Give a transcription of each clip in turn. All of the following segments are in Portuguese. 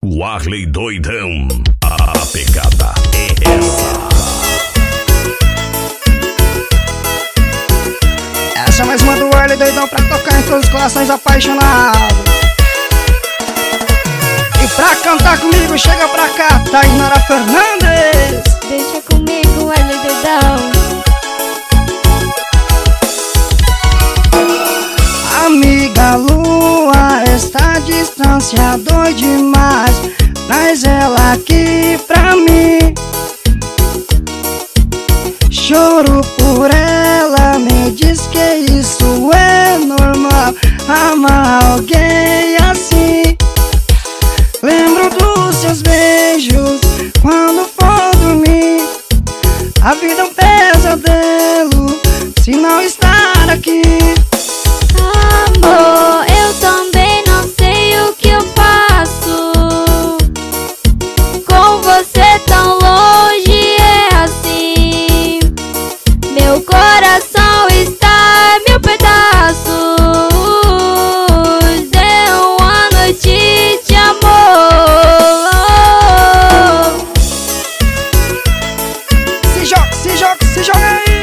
O Arley doidão, a pegada é essa. Essa é mais uma do Arley doidão pra tocar em todos os corações apaixonados. E pra cantar comigo chega pra cá, Tainara Fernandes. Deixa comigo, Arley doidão. Amiga lua está distância, doido demais. Traz ela aqui pra mim. Choro por ela, me diz que isso é normal. Amar alguém assim. Lembro dos seus beijos quando for dormir. A vida é um pesadelo se não estar aqui. Amor, eu também não sei o que eu faço. Com você tão longe é assim. Meu coração está em mil pedaços. Deu uma noite de amor. Se joga, se joga, se joga aí.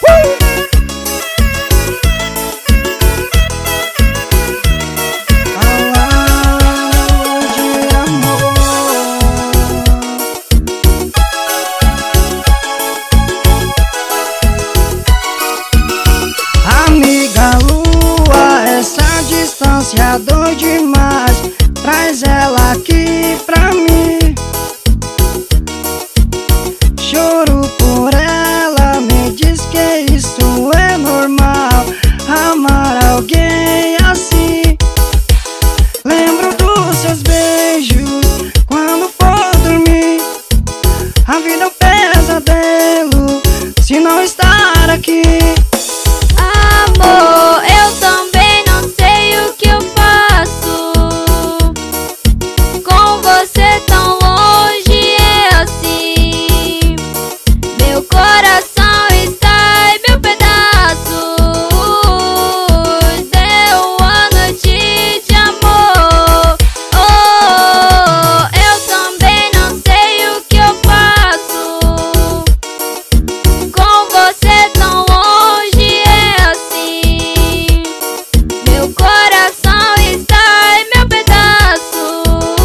Amiga lua, essa distância doido demais. Traz ela aqui pra mim. Choro por ela, me diz que isso é normal. Amar alguém assim. Lembro dos seus beijos quando for dormir. A vida é um pesadelo se não estar aqui. Amor, eu também não sei o que eu faço. Com você tão longe é assim. Meu coração está em mil pedaços. Deu uma noite de amor. Oh, eu também não sei o que eu faço. Com você tão longe é assim. Meu coração está em mil pedaços.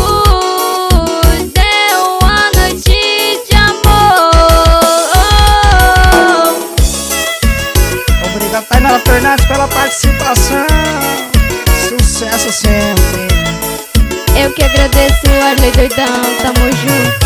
Deu uma noite de amor. Obrigado, Tainara Fernandes, pela participação. Sucesso sempre. Eu que agradeço, Arley doidão, tamo junto.